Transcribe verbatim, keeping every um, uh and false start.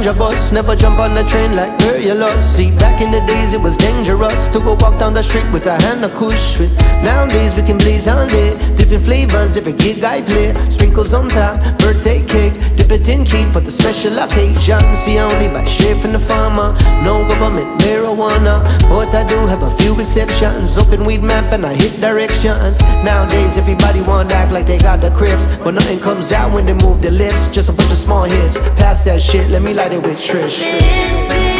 ganja bus. Never jump on the train like where you lost. See, back in the days it was dangerous to go walk down the street with a hand of kush with. Nowadays we can blaze all day, different flavors every gig I play. Sprinkles on top, birthday cake, dip it in key for the special occasion. See, I only buy straight from the farmer, no government marijuana, but I do have a few exceptions. Open weed map and I hit directions. Nowadays everybody want to act like they got the crips, but nothing comes out when they move their lips. Just a bunch of small hits, pass that shit, let me light it with Trish.